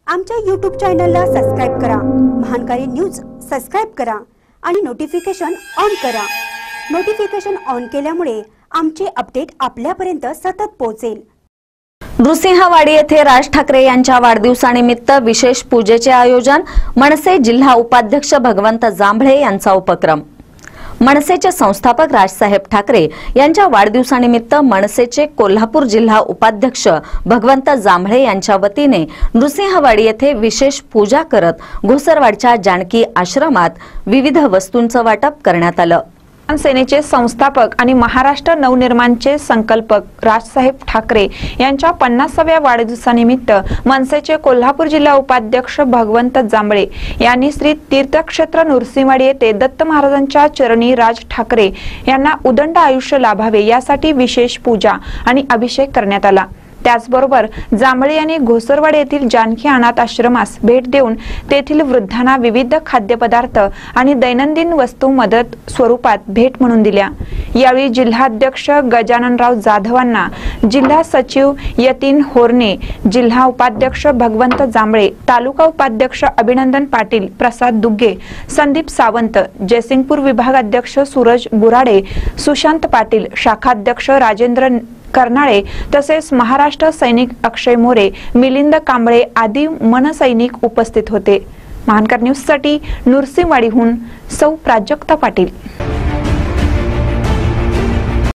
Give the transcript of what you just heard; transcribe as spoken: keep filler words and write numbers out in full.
आमच्या यूट्यूब चॅनलला सबस्क्राइब करा, महानकारी न्यूज सबस्क्राइब करा आणि नोटिफिकेशन ऑन करा। नोटिफिकेशन ऑन केल्यामुळे आमचे अपडेट आपल्यापर्यंत सतत पोहोचेल। नृसिंहवाडी येथे राज ठाकरे यांच्या वाढदिवसानिमित्त विशेष पूजेचे आयोजन। मनसे जिल्हा उपाध्यक्ष भगवंत जांभळे यांचा उपक्रम। मनसेचे संस्थापक राजसाहेब ठाकरे यांच्या वाढदिवसानिमित्त मनसेचे कोल्हापूर जिल्हा उपाध्यक्ष भगवंत जांभळे यांच्या वतीने नृसिंहवाडी येथे विशेष पूजा करत घोसरवाडच्या जानकी आश्रमात विविध वस्तूंचं वाटप करण्यात आलं। सेनेचे संस्थापक आणि महाराष्ट्र नवनिर्माणचे संकल्पक राजसाहेब ठाकरे यांच्या पन्नासाव्या वाढदिवसानिमित्त मनसेचे कोल्हापूर जिल्हा उपाध्यक्ष भगवंत जांभळे यांनी श्री तीर्थक्षेत्र नृसिंहवाडी येथे दत्त महाराजांच्या चरणी राज ठाकरे यांना उदंड आयुष्य लाभावे यासाठी विशेष पूजा आणि अभिषेक करण्यात आला। त्याचबरोबर जांभळे यांनी घोसरवाडी येथील जानकी अनाथ आश्रमास भेट देऊन तेथील वृद्धांना विविध खाद्यपदार्थ आणि दैनंदिन वस्तू मदत स्वरूपात भेट म्हणून दिल्या। यावेळी जिल्हाध्यक्ष गजाननराव जाधवांना, जिल्हा सचिव यतीन होरणे, जिल्हा उपाध्यक्ष भगवंत जांभळे, तालुका उपाध्यक्ष अभिनंदन पाटील, प्रसाद दुग्गे, संदीप सावंत, जयसिंगपूर विभाग अध्यक्ष सूरज बुराडे, सुशांत पाटील, शाखाध्यक्ष राजेंद्र कर्नाळे तसेच महाराष्ट्र सैनिक अक्षय मोरे, मिलिंद कांबळे आदी मनसैनिक उपस्थित होते। महानकर न्यूज साठी नृसिंहवाडीहून सौ प्राजक्ता पाटील।